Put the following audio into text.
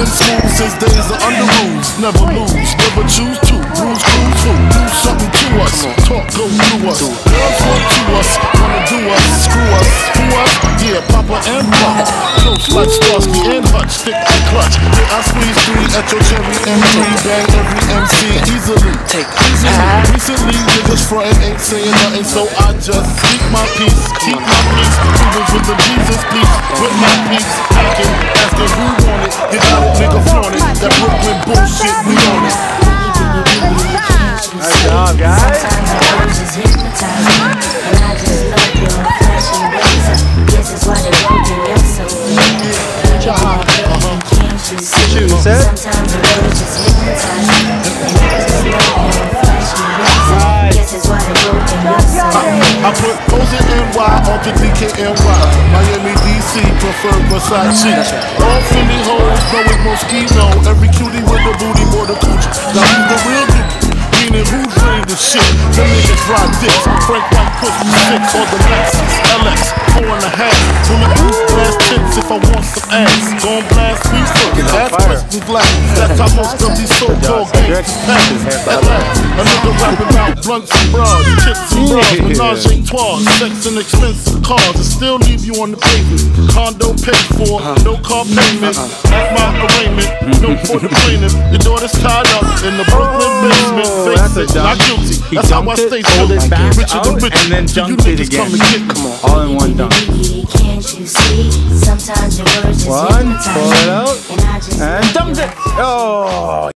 been smooth since days of under rules. Never lose, never choose to. Rules, cruise, fool. Do something to us. Talk, go through us. Girls want to us, wanna do us, screw us, who us? Yeah, Papa and Papa. Close like Starsky and Hutch, stick and clutch. Yeah, I squeeze 3 at your cherry M3. Bang every MC easily. Take easily. Recently, niggas frontin' ain't saying nothing, so I just keep my peace, keep my peace. Moving with the Jesus peace, with my peace. Hacking, asking who want it. You got it, nigga, flaunt it. That Brooklyn bullshit, we on it. Nice job, guys. Sometimes the words just hypnotize me, and I just love your flashing ways. Guess it's why they wrote in your soul. Can't you see? Sometimes the words just hypnotize me, and I just love your flashing ways. Guess it's why they wrote in your soul. I put Posey NY onto DKNY. Miami, DC, prefer Versace. All Philly hoes know it Moschino. Every cutie with the booty, more the coochie. Now who's the real nigga? Meaning who's ready to shit? Them niggas ride dicks. Frank White push me 6 on the Lexus LX 4.5. Bulletproof glass tips if I want some ass. Gon' blast me first. Ass questions black. That's how most of these so-called gangsters pass. At last, a nigga rapping about blunts and bras, chips and bras, menage a trois, sex and expensive cars, and still leave you on the pavement. Condo paid for, no car payment. At my arraignment, no for the plaintiff. Your daughter's tied up in the Brooklyn basement. Face it, not guilty. That's how I stay hold it back richer than rich. and then dunked it again. Come on, all in one dunk. Can't you see? Sometimes your words just One, hypnotize pull it out, me, and I just and dunked it. Oh.